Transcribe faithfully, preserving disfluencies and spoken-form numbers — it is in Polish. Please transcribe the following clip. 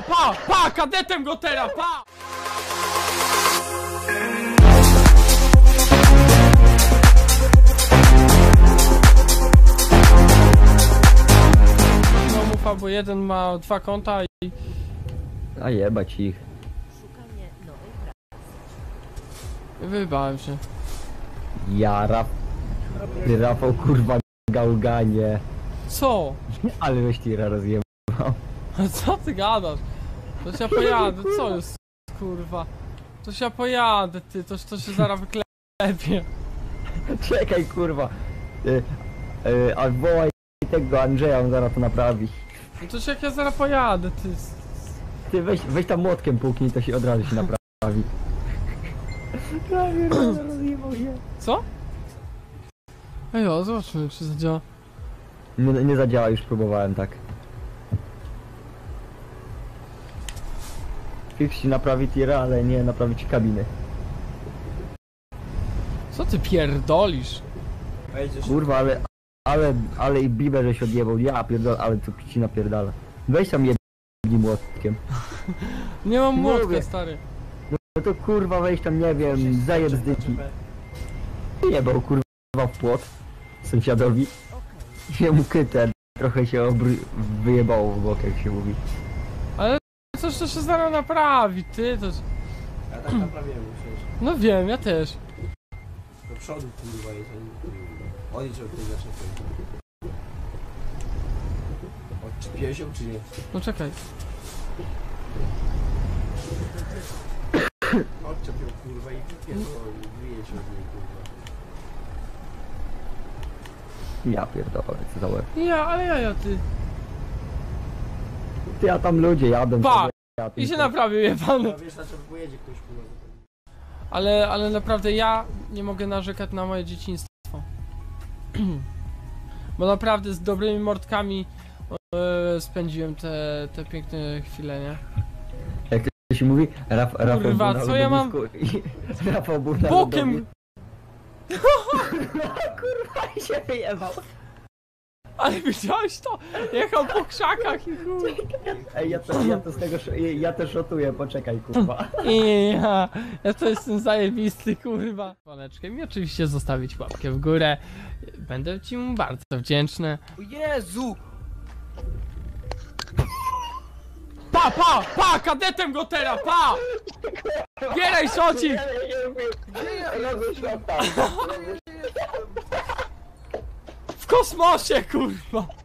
Pa, pa, pa, kadetem go teraz, pa! No mufa, bo jeden ma dwa konta i... A jebać ich. Szukanie nowej pracy. Wybałem się. Ja, Raf... Ty, Rafał, kurwa, gałganie. Co? Ale weź tira rozjebał. Co ty gadasz? To się pojadę, co jest, kurwa? To się pojadę, ty, to, to się zaraz wyklepie. Czekaj, kurwa. Y, y, a wołaj tego Andrzeja, on zaraz to naprawi. No to się jak ja zaraz pojadę, ty. Ty weź, weź tam młotkiem puknij, to się od razu się naprawi. Prawie rozjebał się. Co? Ej, o, zobaczmy, czy zadziała. Nie, nie zadziała, już próbowałem tak. Fix ci naprawi tira, ale nie naprawi ci kabiny. Co ty pierdolisz? Kurwa, ale... Ale, ale i bibę żeś odjebał, ja pierdolę, ale to ci napierdala. Weź tam jebnij młotkiem. Nie mam młotka, Mówię. stary. No to kurwa weź tam, nie wiem, zajeb z dyki. Jebał kurwa w płot sąsiadowi. Jemu kytę, trochę się obry... wyjebało w bok, jak się mówi. Ale coś to się zaraz naprawi, ty, to... Ja tak naprawiłem przecież. No wiem, ja też. Do przodu kurwa jest, odjedź od tej zaczepy. Odczepiłeś ją czy nie? No czekaj. Odczepił kurwa i wypierdol, wyjedź od niej kurwa. Ja pierdolę, co za łeb. Ja, ale ja, ja, ty. Ty, a tam ludzie jadą. Pa! sobie, ja I się tylko- naprawił, jebany. No wiesz na czym pojedzie ktoś kurwa. Ale, ale naprawdę ja nie mogę narzekać na moje dzieciństwo. Bo naprawdę z dobrymi mordkami e, spędziłem te, te piękne chwile, nie? Jak to się mówi? Raf, Rafał Kurwa, był na co ja mam- lodowisku i Rafał był na Bokiem! lodowisku. Kurwa, i się wyjebał. Ale widziałeś to? Jechał po krzakach i chuj. Ej, ja to, ja to z tego, sz- ja to szotuję, poczekaj, kurwa. I ja, ja to jestem zajebisty, kurwa. Dzwoneczkiem i oczywiście zostawić łapkę w górę. Będę ci mu bardzo wdzięczny. O Jezu! Pa, pa, pa, kadetem go teraz, pa! Bieraj szocik! W kosmosie, kurwa!